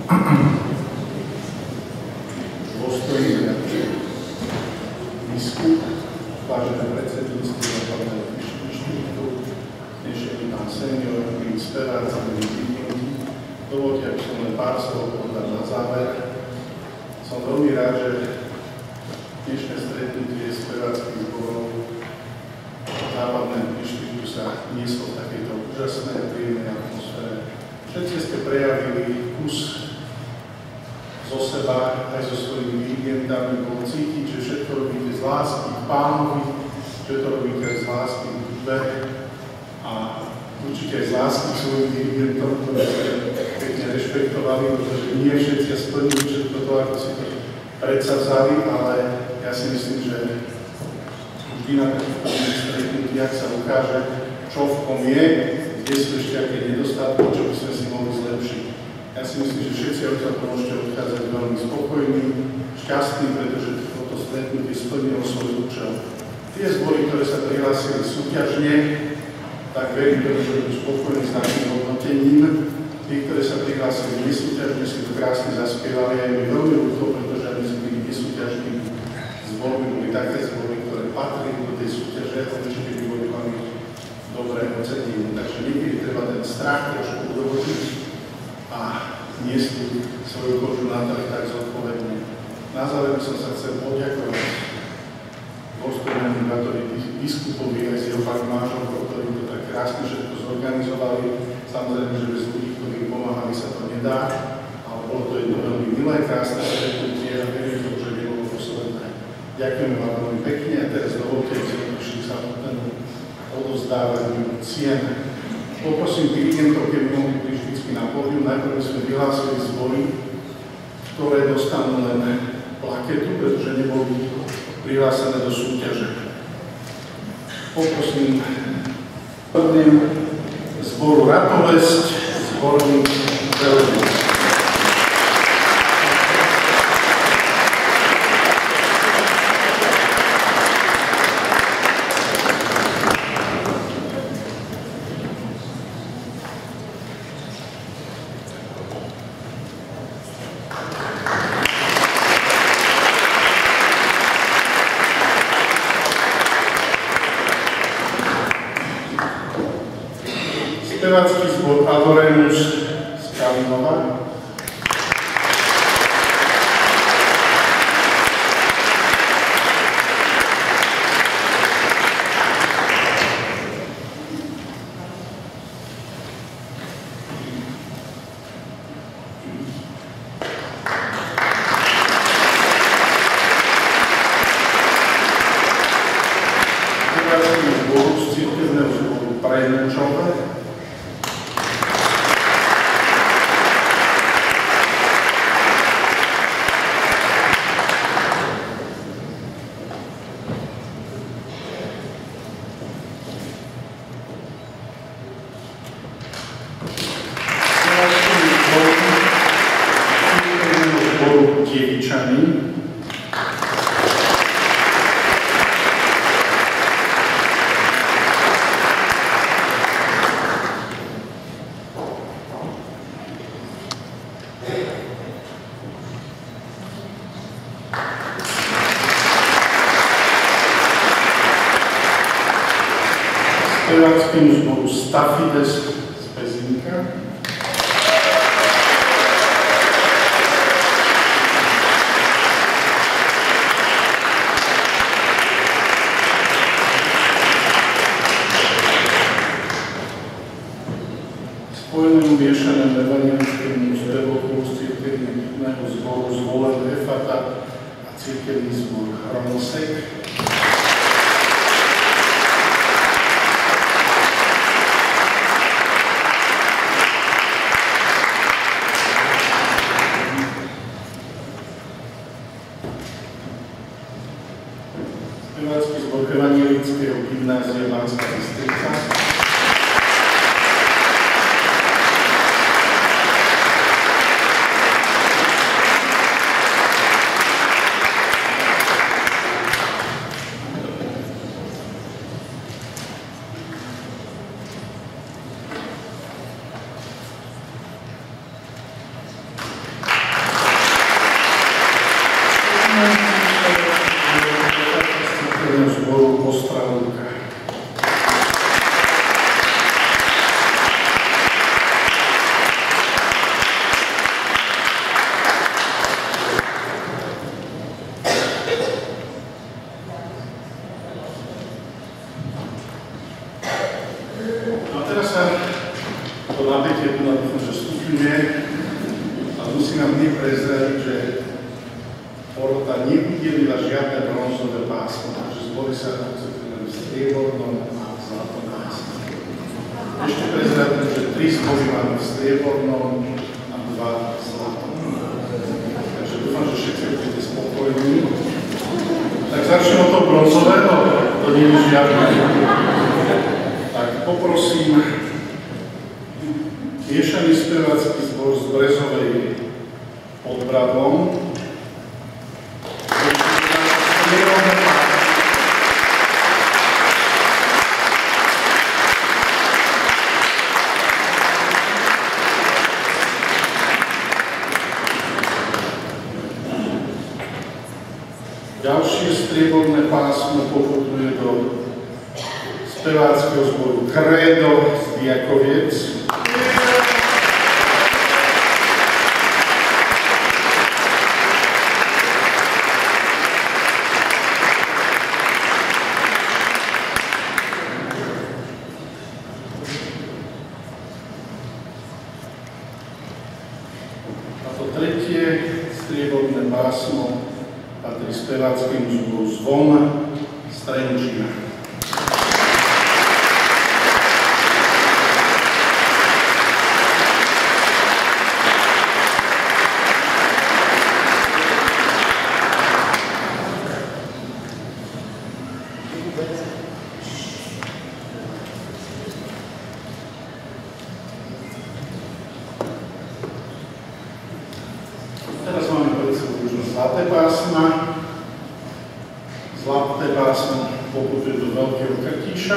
Dôstojný biskup, vážené predsedníctvo Západného inštitútu, dnešný pán senior, milí speváci, milí vidníci, dovoľte, aby som len pár slov povedal na záver. Som veľmi rád, že dnešné stretnutie speváckých zborov Západného inštitútu sa nieslo v takejto úžasnej a príjemnej atmosfére. Všetci ste prejavili kus zo seba, aj so svojimi dirigentami, bolo cítiť, že všetko robíte z lásky k Pánovi, že to robíte aj z lásky k hudbe a určite aj z lásky k svojim dirigentom, ktorí ste pekne rešpektovali, pretože nie všetci splnili všetko to, ako si to predsavzali, ale ja si myslím, že vždy na takých stretnutiach sa ukáže, čo v kom je, kde sú ešte aké nedostatky, čo by sme si mohli zlepšiť. Ja si myslím, že všetci odtiaľ môžete odchádzať veľmi spokojní, šťastní, pretože toto stretnutie splnilo svoj účel. Tie zbory, ktoré sa prihlásili súťažne, tak verím, že budú spokojní s našim hodnotením. Tí, ktoré sa prihlásili nesúťažne, si to krásne zaspievali a je mi veľmi ľúto, pretože aby sme byli nesúťažní zbory, boli také zbory, ktoré patrili do tej súťaže a určite by boli veľmi dobré ocenení. Takže niekedy treba ten strach trošku udovočiť a niesť svoju kožu na to tak zodpovedne. Na záver som sa chcel poďakovať dôstojnému bratovi biskupovi aj s jeho farmážom, ktorí to tak krásne všetko zorganizovali. Samozrejme, že bez ľudí, ktorí pomáhali, sa to nedá, ale bolo to jedno veľmi milé, krásne stretnutie a verím, že už nebolo posledné. Ďakujem vám veľmi pekne a teraz dovolte, že prišli samotnému odovzdávaniu cien. Poprosím dirigentov, keby mohli prísť vždy na pódium. Najprv sme vyhlásili zbory, ktoré dostanú len plaketu, pretože neboli prihlásené do súťaže. Poprosím zboru Ratovesť, zborník Veľovec. Spevácky zbor Adoremus z Kalinova. Spevácky zbor z cirkevného zboru Prejnúčové. Speváckým zboru Stafides z Pezínka. Spojenému miešanému evangelickému zberu z cirkevného zboru Zvolen Refata a cirkevný zbor Hronosek. Spevácky zbor evangelického gymnázia Banská Bystrica. musí nám hneď prezradiť, že porota neudelila žiadne bronzové pásmo, takže zbori sa koncentrujeme v striebornom a zlatom pásme. Ešte prezradím, že 3 zbory máme v striebornom a 2 v zlatom. Takže dúfam, že všetci budete spokojní. Tak začneme od toho bronzového, to nie je žiadne. Tak poprosím miešaný spevácky zbor z Brezovej pod Bradom. Ďalšie strieborné pásmo poputuje do speváckeho zboru Kredo z Diakoviec. A to tretie strieborné pásmo patrí speváckému zboru Zvon z Trenčína. Teraz máme pred sebou už zlaté pásma. Zlaté pásmo poputuje do Veľkého Krtíša.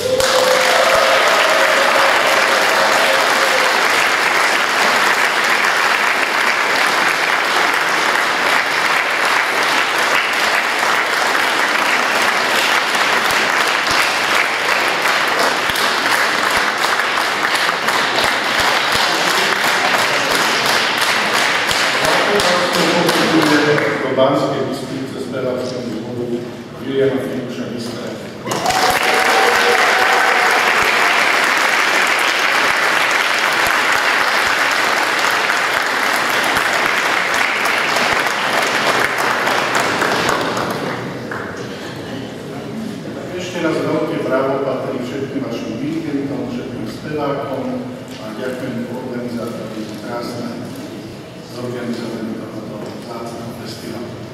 Do Banskej Bystrice speváckému zboru Viliama Filuša Bystra. Ešte raz veľké bravo patrí všetkým vašim dirigentom, všetkým spevákom a ďakujem organizátorom krásne zorganizovanie tohoto vzácneho festivalu.